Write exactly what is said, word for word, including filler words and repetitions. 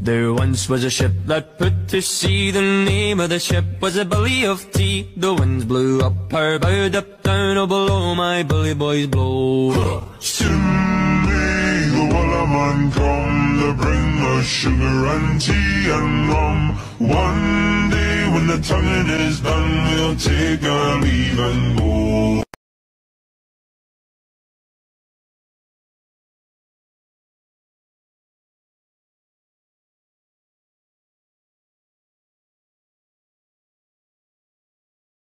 There once was a ship that put to sea. The name of the ship was a Billy of Tea. The winds blew up her bow, up down, oh below my bully boys blow. Soon may the Wellerman come to bring us sugar and tea and rum. One day when the tonguing is done, we'll take our leave and go.